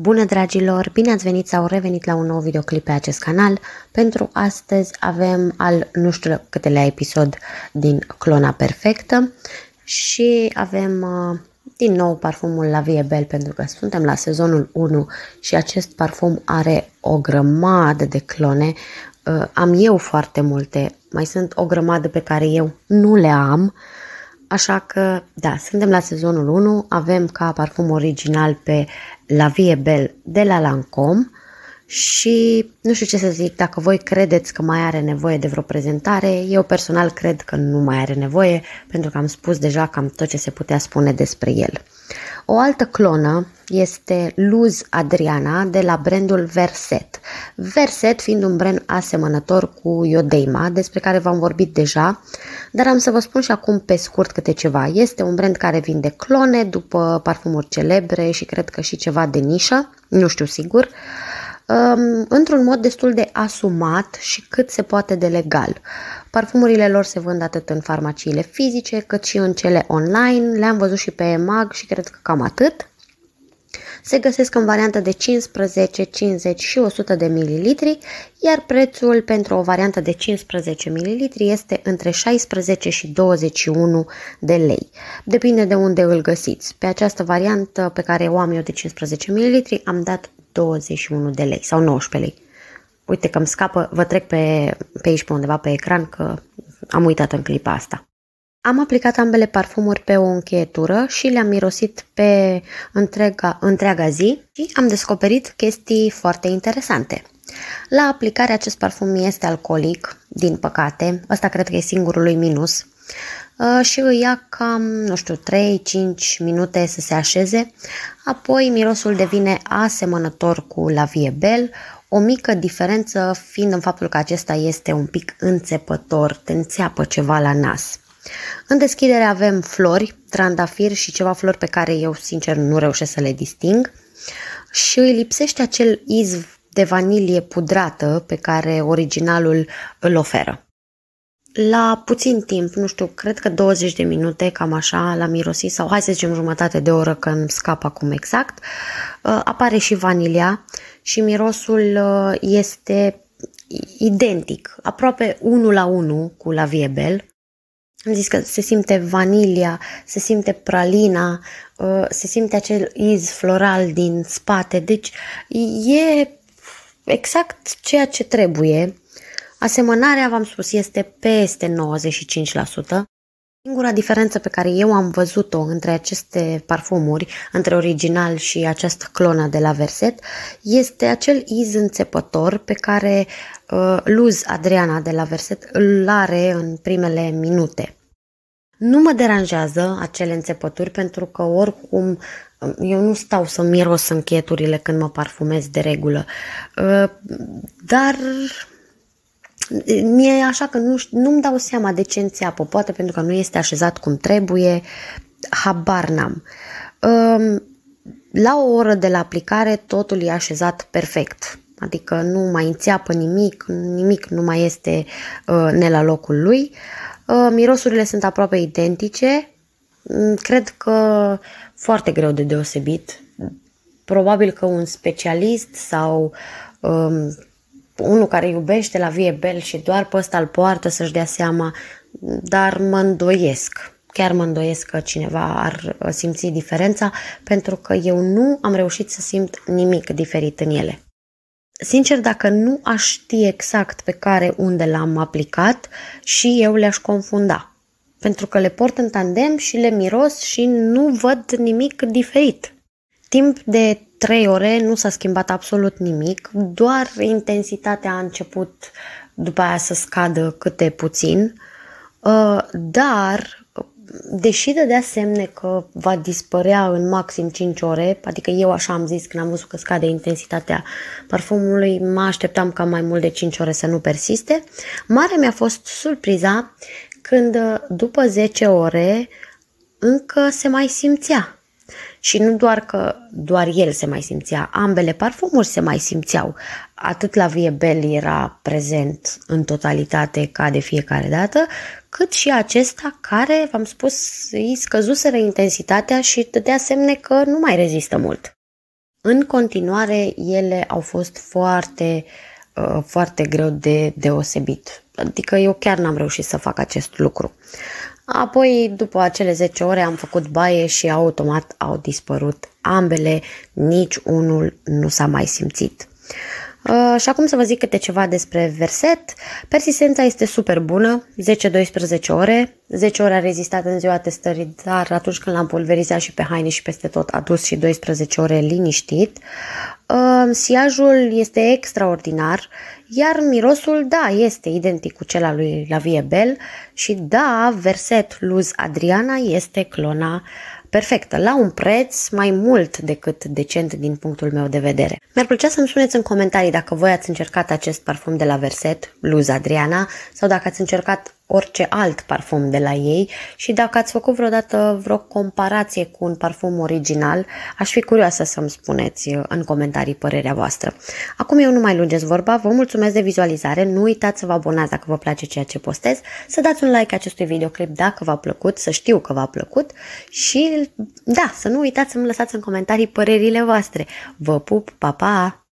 Bună dragilor, bine ați venit sau revenit la un nou videoclip pe acest canal. Pentru astăzi avem al nu știu câtelea episod din Clona Perfectă și avem din nou parfumul La Vie Belle pentru că suntem la sezonul 1 și acest parfum are o grămadă de clone. Am eu foarte multe, mai sunt o grămadă pe care eu nu le am. Așa că, da, suntem la sezonul 1, avem ca parfum original pe La Vie Belle de la Lancôme și nu știu ce să zic, dacă voi credeți că mai are nevoie de vreo prezentare, eu personal cred că nu mai are nevoie pentru că am spus deja cam tot ce se putea spune despre el. O altă clonă este Luz Adriana de la brandul Verset. Verset fiind un brand asemănător cu Iodeima, despre care v-am vorbit deja, dar am să vă spun și acum pe scurt câte ceva. Este un brand care vinde clone după parfumuri celebre și cred că și ceva de nișă, nu știu sigur, într-un mod destul de asumat și cât se poate de legal. Parfumurile lor se vând atât în farmaciile fizice cât și în cele online, le-am văzut și pe EMAG și cred că cam atât. Se găsesc în variantă de 15, 50 și 100 de ml, iar prețul pentru o variantă de 15 ml este între 16 și 21 de lei. Depinde de unde îl găsiți. Pe această variantă pe care o am eu de 15 ml am dat 21 de lei sau 19 lei. Uite că îmi scapă, vă trec pe aici pe undeva pe ecran că am uitat în clipa asta. Am aplicat ambele parfumuri pe o încheietură și le-am mirosit pe întreaga zi și am descoperit chestii foarte interesante. La aplicare acest parfum este alcoolic, din păcate, ăsta cred că e singurul lui minus, și îi ia cam, nu știu, 3-5 minute să se așeze, apoi mirosul devine asemănător cu La Vie Belle, o mică diferență fiind în faptul că acesta este un pic înțepător, te înțeapă ceva la nas. În deschidere avem flori, trandafir și ceva flori pe care eu sincer nu reușesc să le disting și îi lipsește acel iz de vanilie pudrată pe care originalul îl oferă. La puțin timp, nu știu, cred că 20 de minute, cam așa, l-am mirosit sau hai să zicem jumătate de oră că îmi scap acum exact, apare și vanilia și mirosul este identic, aproape 1 la 1 cu La Vie Belle. Am zis că se simte vanilia, se simte pralina, se simte acel iz floral din spate, deci e exact ceea ce trebuie. Asemănarea, v-am spus, este peste 95%. Singura diferență pe care eu am văzut-o între aceste parfumuri, între original și această clonă de la Verset, este acel iz înțepător pe care Luz Adriana de la Verset îl are în primele minute. Nu mă deranjează acele înțepături pentru că oricum eu nu stau să miros încheieturile când mă parfumez de regulă, dar mie așa că nu-mi dau seama de ce înțeapă, poate pentru că nu este așezat cum trebuie, habar n-am. La o oră de la aplicare totul e așezat perfect, adică nu mai înțeapă nimic nu mai este ne la locul lui. Mirosurile sunt aproape identice, cred că foarte greu de deosebit, probabil că un specialist sau unul care iubește La Vie Belle și doar pe ăsta îl poartă să-și dea seama, dar mă îndoiesc. Chiar mă îndoiesc că cineva ar simți diferența, pentru că eu nu am reușit să simt nimic diferit în ele. Sincer, dacă nu aș ști exact pe care unde l-am aplicat, și eu le-aș confunda. Pentru că le port în tandem și le miros și nu văd nimic diferit. Timp de 3 ore nu s-a schimbat absolut nimic, doar intensitatea a început după aia să scadă câte puțin, dar deși dădea semne că va dispărea în maxim 5 ore, adică eu așa am zis când am văzut că scade intensitatea parfumului, mă așteptam ca mai mult de 5 ore să nu persiste. Mare mi-a fost surpriza când după 10 ore încă se mai simțea. Și nu doar că doar el se mai simțea, ambele parfumuri se mai simțeau. Atât La Vie Belle era prezent în totalitate ca de fiecare dată, cât și acesta care, v-am spus, îi scăzuseră intensitatea și dădea semne că nu mai rezistă mult. În continuare, ele au fost foarte greu de deosebit. Adică eu chiar n-am reușit să fac acest lucru. Apoi, după acele 10 ore, am făcut baie și automat au dispărut ambele, nici unul nu s-a mai simțit. Și acum să vă zic câte ceva despre verset. Persistența este super bună, 10-12 ore. 10 ore a rezistat în ziua testării, dar atunci când l-am pulverizat și pe haine și peste tot a dus și 12 ore liniștit. Siajul este extraordinar, iar mirosul, da, este identic cu cel al lui La Vie Belle și da, Verset Luz Adriana este clona perfectă, la un preț mai mult decât decent din punctul meu de vedere. Mi-ar plăcea să-mi spuneți în comentarii dacă voi ați încercat acest parfum de la Verset, Luz Adriana, sau dacă ați încercat orice alt parfum de la ei și dacă ați făcut vreodată vreo comparație cu un parfum original, aș fi curioasă să-mi spuneți în comentarii părerea voastră. Acum eu nu mai lungesc vorba, vă mulțumesc de vizualizare, nu uitați să vă abonați dacă vă place ceea ce postez, să dați un like acestui videoclip dacă v-a plăcut, să știu că v-a plăcut și da, să nu uitați să-mi lăsați în comentarii părerile voastre. Vă pup, pa, pa!